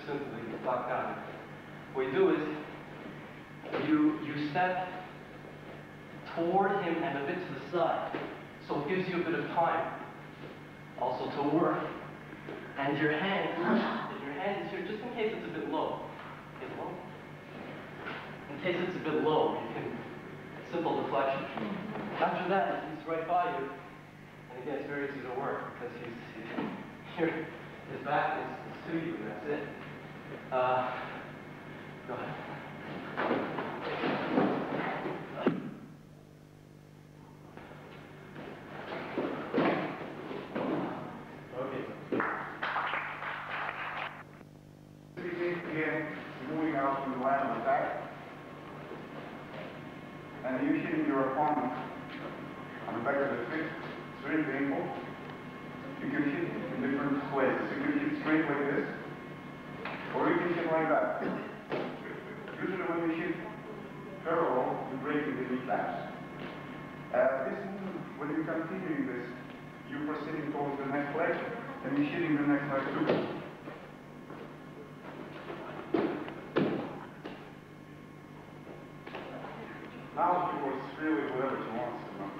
simply lock down. What you do is you step toward him and a bit to the side. So it gives you a bit of time also to work. And your hand is here just in case it's a bit low. Is it low? In case it's a bit low, you can simple deflection. After that, he's right by you. And again, it's very easy to work because he's here. His back is to you, and that's it. Go ahead. Again, moving out from the line of attack, and you hitting your opponent on the back of the fist, straight ankle. You can hit in different places. You can hit straight like this, or you can hit like that. Usually when you hit parallel, you break in the knee taps. This movement, when you're continuing this, you're proceeding towards the next leg, and you're hitting the next leg too. Now he was really whatever he wants to know.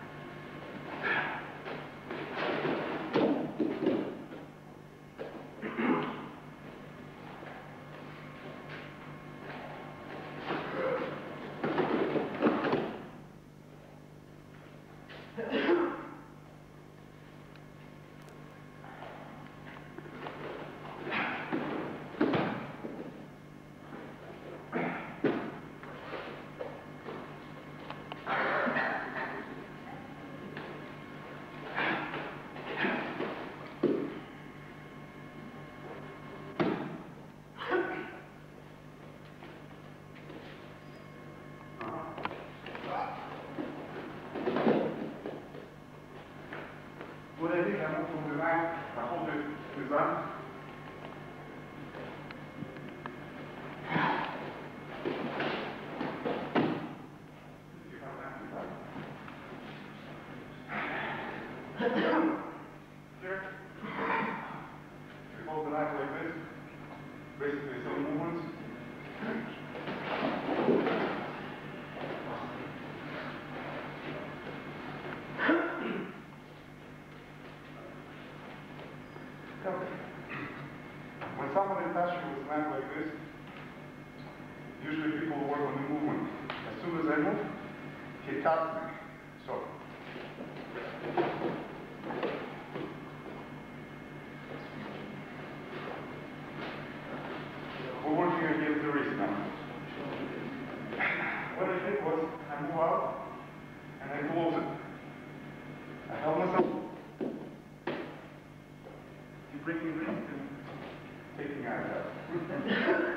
What I did, I moved from the knife, I hold his arm. Here, we hold the knife like this, basically some movements. When someone attacks you with a knife like this, usually people work on the movement. As soon as I move, he cuts me. So. We're working against the wrist now. What I did was, I move out, and I close it. I held myself. You're breaking the wrist and taking out that.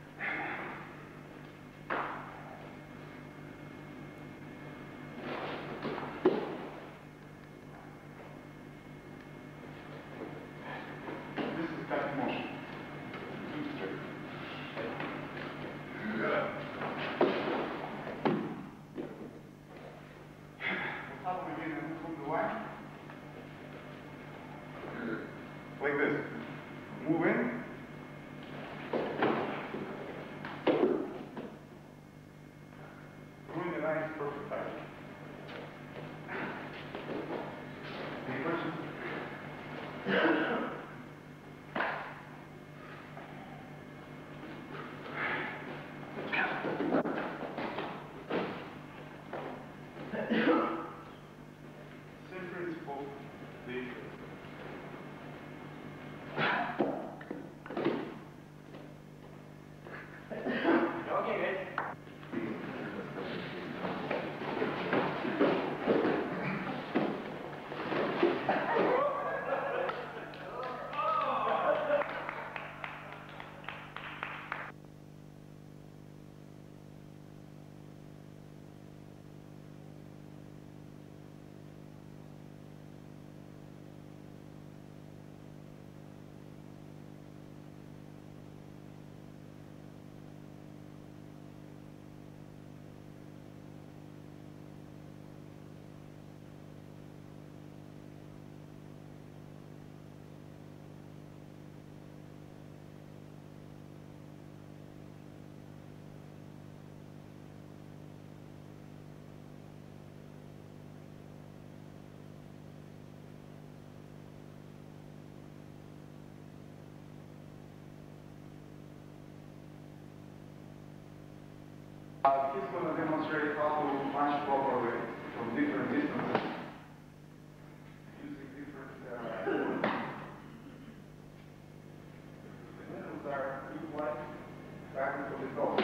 This is cutting motion. Too straight. He's going to demonstrate how to punch properly from different distances using different the metals are equal back to the top.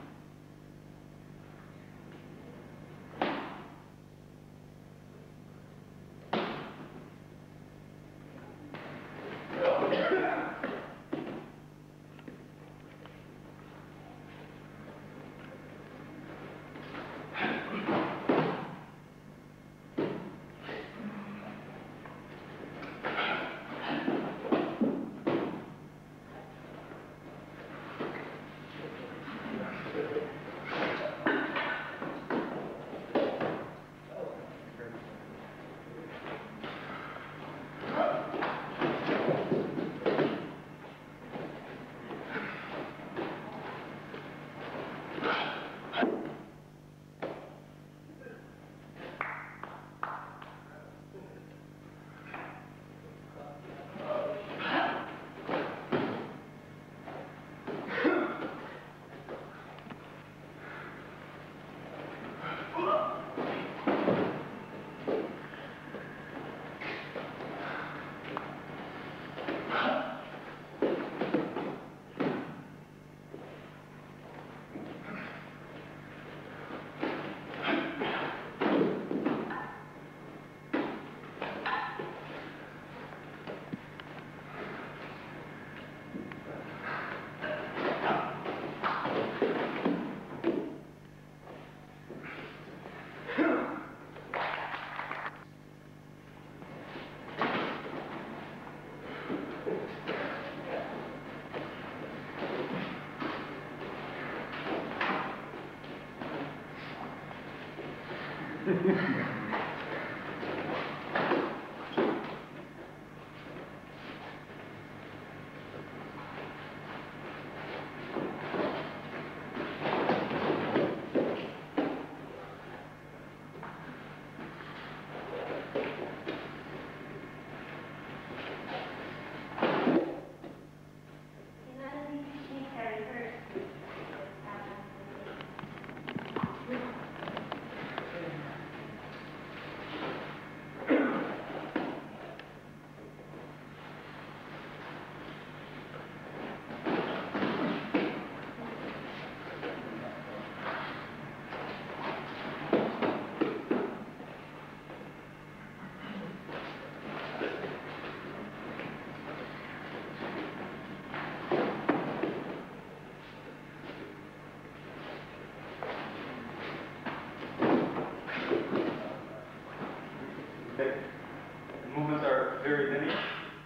The movements are very linear,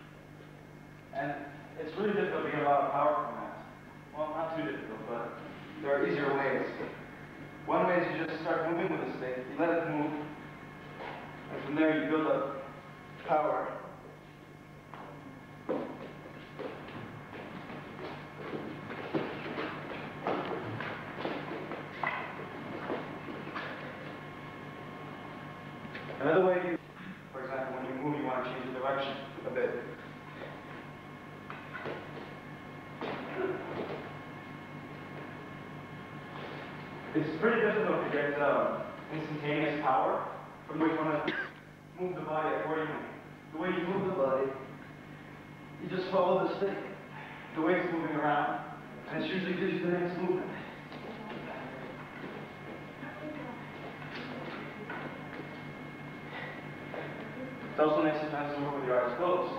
and it's really difficult to get a lot of power from that. Well, not too difficult, but there are easier ways. One way is you just start moving with the stick, you let it move, and from there you build up power. Another way you, for example, when you move, you want to change the direction a bit. It's pretty difficult to get instantaneous power from where you want to move the body accordingly. The way you move the body, you just follow the stick, the way it's moving around, and it usually gives you the next movement. It's also nice sometimes to move with your eyes closed.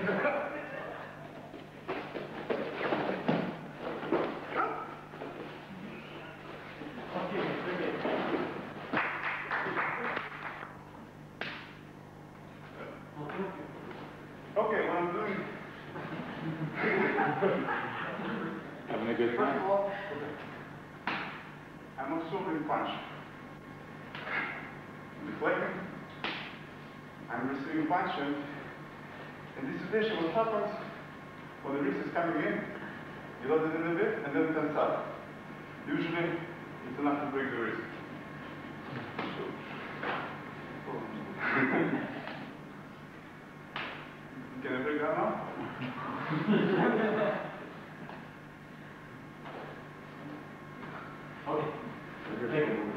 Okay, what I'm doing. Having a good First time? of all, I'm absorbing punch. Deflecting. I'm receiving punch, and in this situation, what happens when the wrist is coming in, you load it in a bit, and then it turns up. Usually, it's enough to break the wrist. Can I break that now? Okay. Thank you.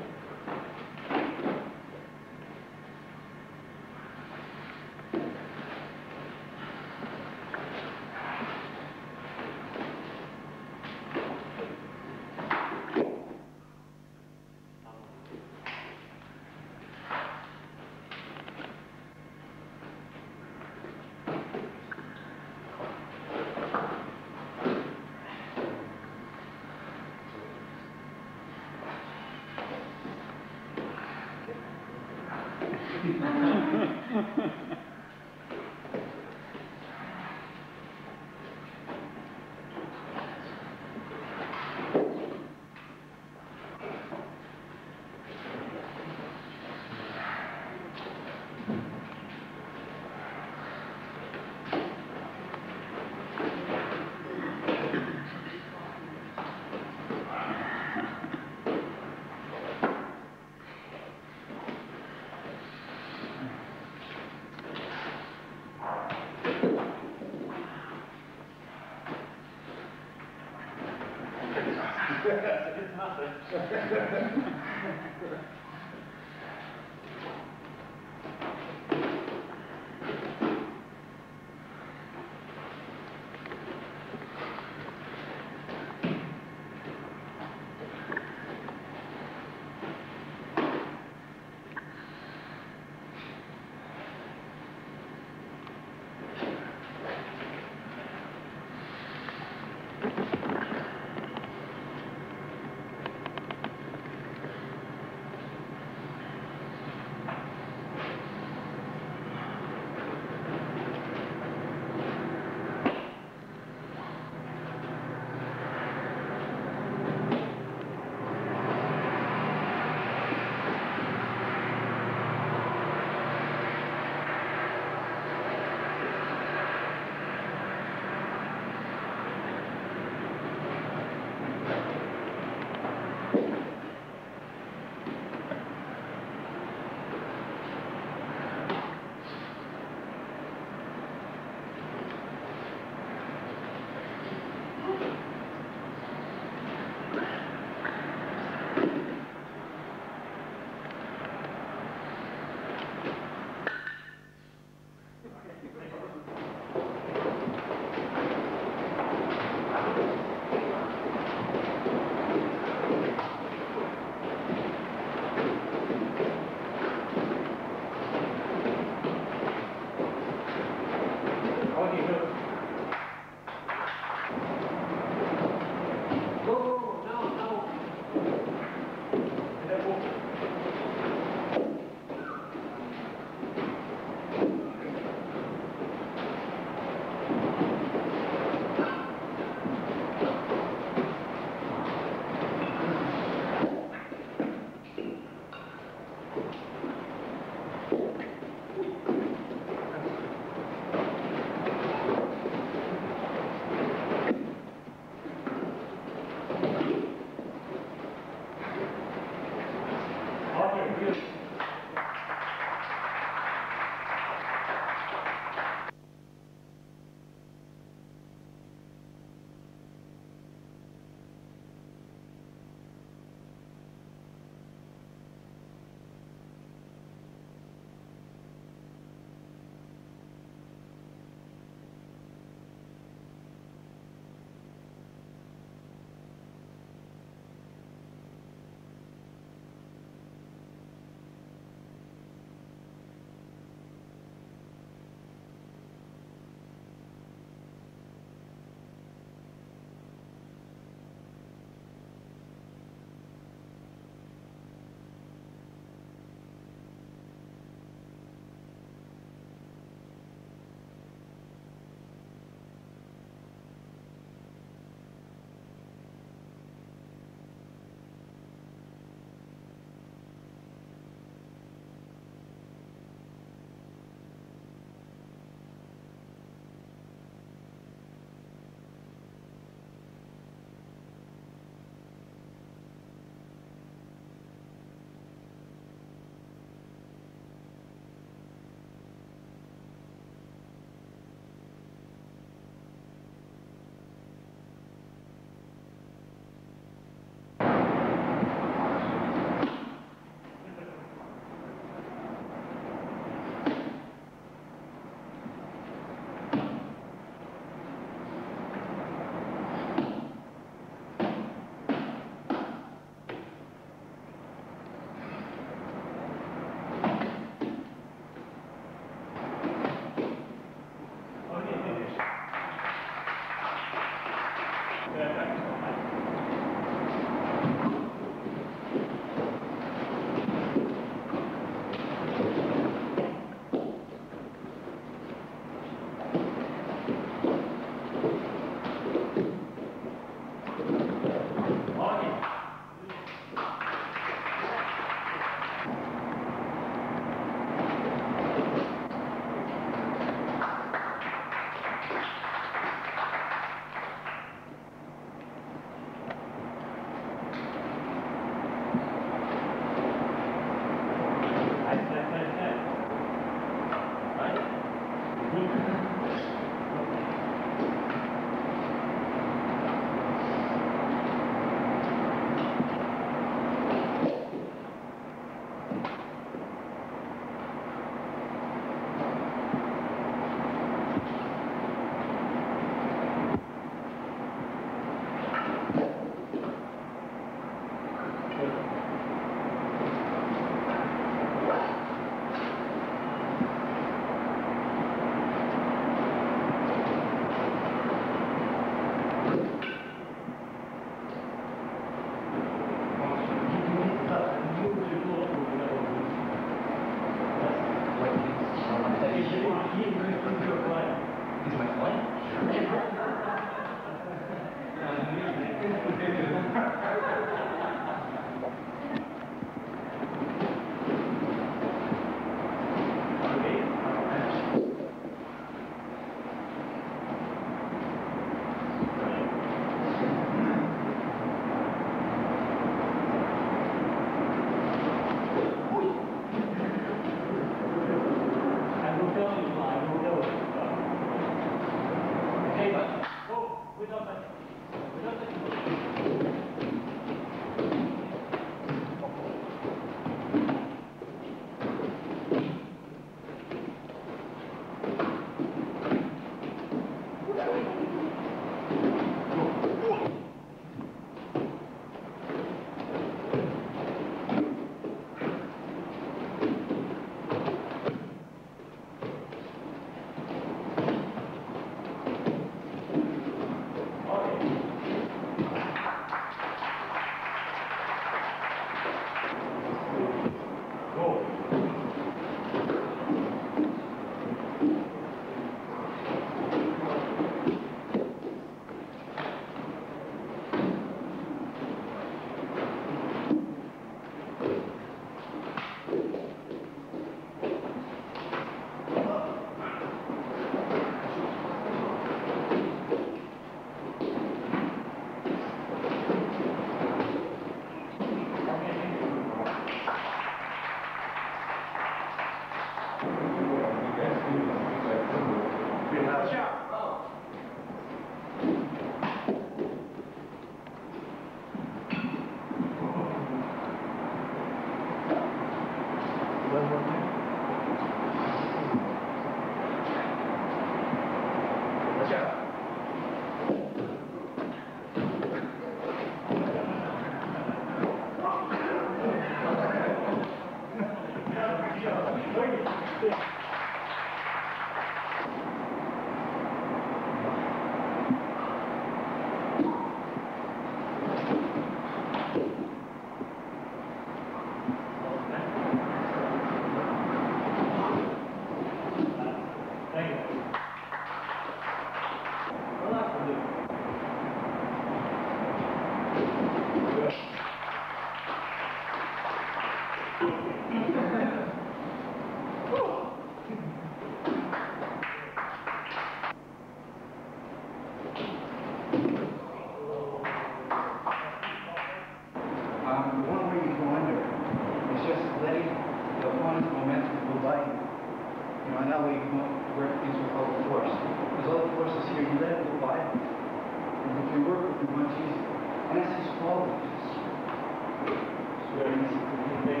You know, and that way you won't work things with all the force. Because all the force is here, you let it go by, and if you work with it much easier. And that's his quality. It's very easy for me to think.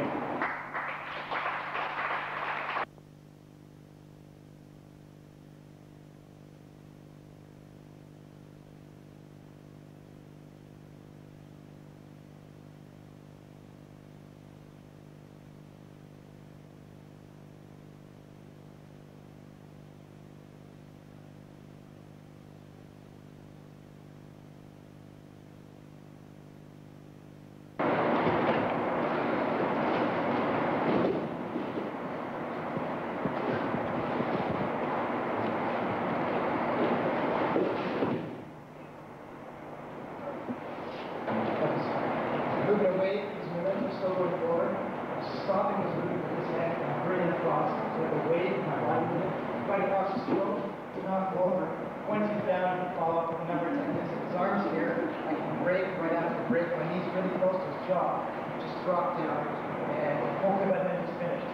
Moving away is momentum still going forward. Stopping is moving with his head and bringing it across. So the weight of my body movement, right across his throat to knock him over. Once he's down, follow up with another technique. His arms here, I can break right after break. My knees really close to his jaw. Just drop down. And hopefully by then he's finished.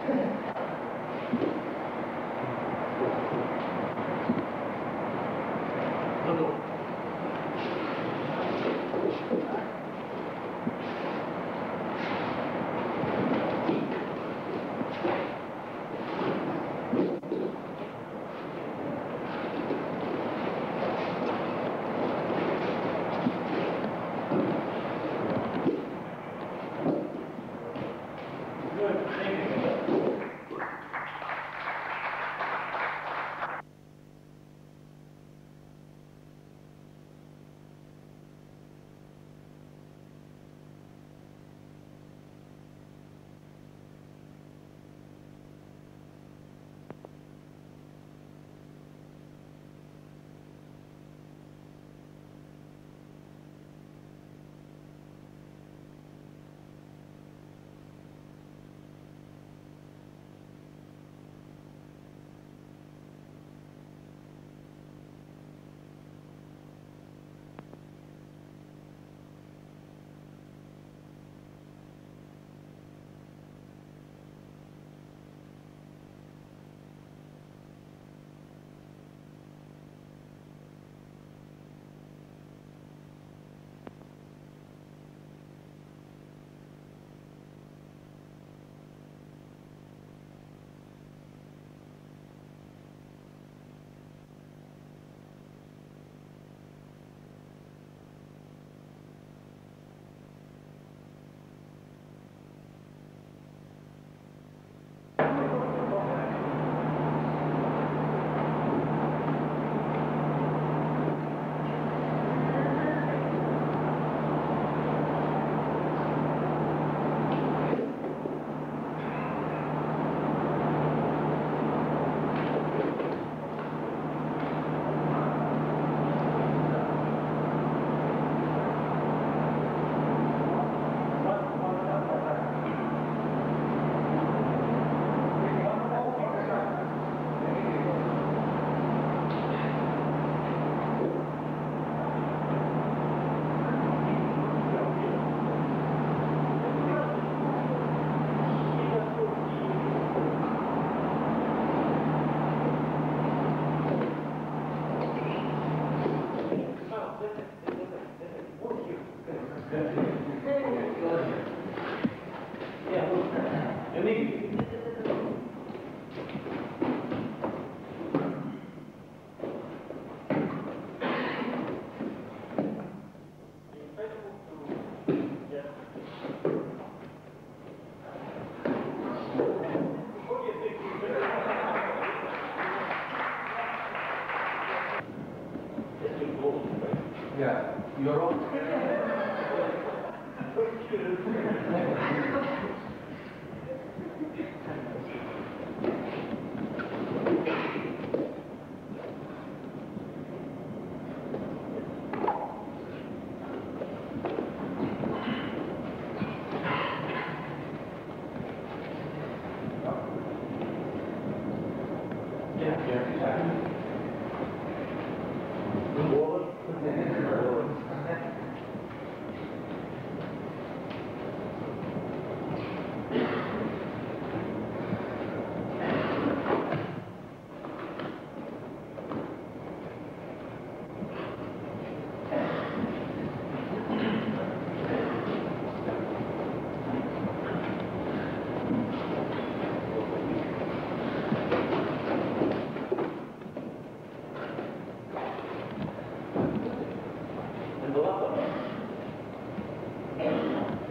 Yeah, you're all.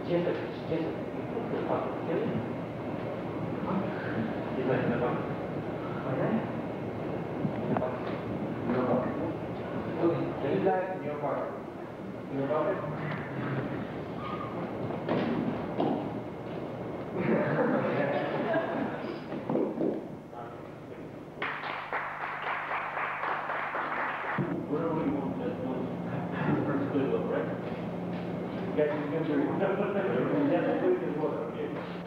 Siéntate, siéntate. ¿Siéntate? Siéntate, me toca. ¿Mañana? Me toca. Me toca. Okay, leave that in your pocket. In your pocket? Whatever we want, that's not first good, right? Get your, that's good as well, okay?